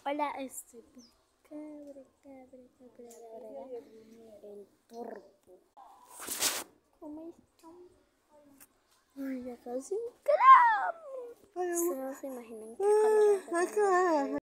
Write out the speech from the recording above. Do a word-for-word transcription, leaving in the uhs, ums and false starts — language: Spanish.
Hola, estoy por cabra, cabra, cabra, cabra, el torpo. ¿Cómo están? Ay, ya casi un gramo. Ustedes no se imaginan qué calor hace.